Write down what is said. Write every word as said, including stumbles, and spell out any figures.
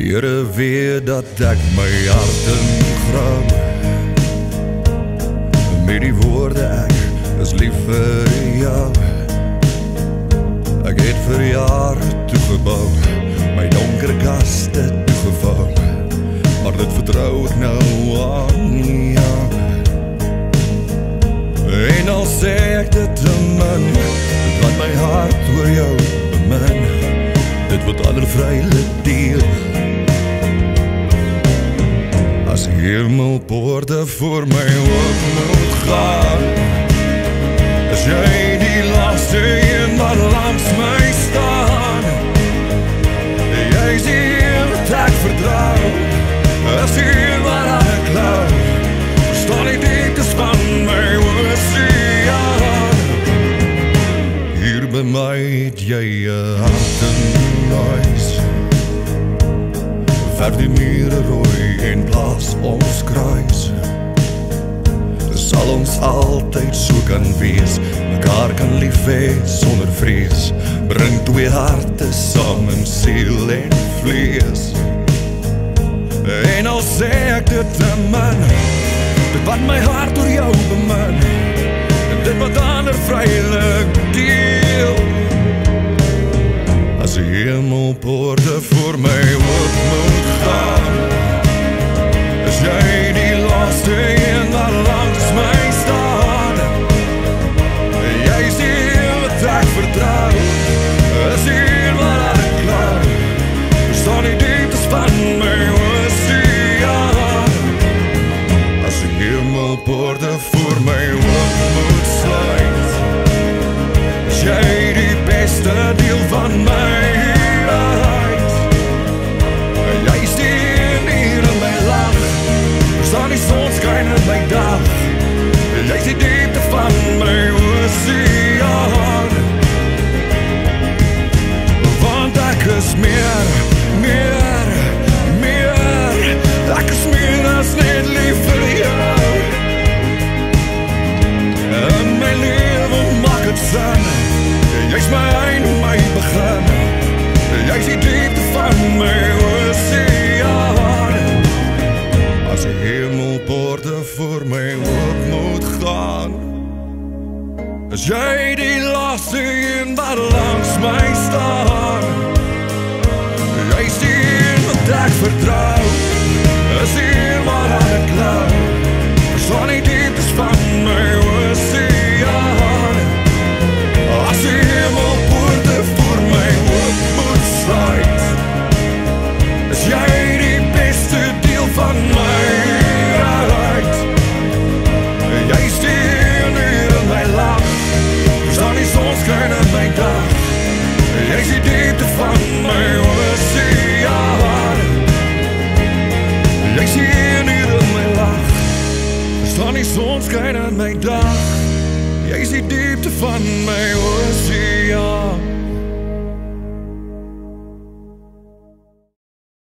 Here weet dat ek my hart ingrou met die woorde ek is lief vir jou. Ek het vir jare toegebou, my donker kaste toegevou, maar dit vertrou ek nou aan jou. En al sê ek dit te min, dit wat my hart oor jou bemin, dit wat aller vrylik deel. As hemelpoorte voor my oop moet gaan, is jy die laaste een wat langs my staan. Jy is die een wat ek vertrouw, is die een wat aan ek klauw. Verstaan die dieptes van my oceaan. Hier by my het jy een hart in huis, verf die mure rooi en plaas ons kruis. Sal ons altyd so kan wees, mekaar kan lief hê sonder vrees, bring twee harte saam in siel en vlees. En al sê ek dit te min, dit wat my hart oor jou bemin, dit wat ander vrylik deel. As die hemelpoorte voor my oop moet gaan, is jy die laaste een wat langs my staan. Jy is die een wat ek vertrouw, is die een wat aan ek klauw. Verstaan die dieptes van my oceaan. As die hemelpoorte voor my oop moet sluit, is jy die beste deel van my. My dag, jy is die diepte van my oceaan. Want ek is meer, meer, meer, ek is meer as net lief vir jou. In my leven maak het sin, jy is my einde, my begin. Jy is die diepte van my oceaan. As die hemelpoorte voor my oop moet gaan, is jy die laaste een wat langs my staan. Jy is die een wat ek vertrouw, is die een wat aan ek klauw. Verstaan die dieptes van my oceaan. As die hemelpoorte voor my oop moet sluit, is jy die beste deel van my. Jy is die diepte van my oceaan. Jy is die een uur in my lach, verstaan die son skyn in my dag. Jy is die diepte van my oceaan.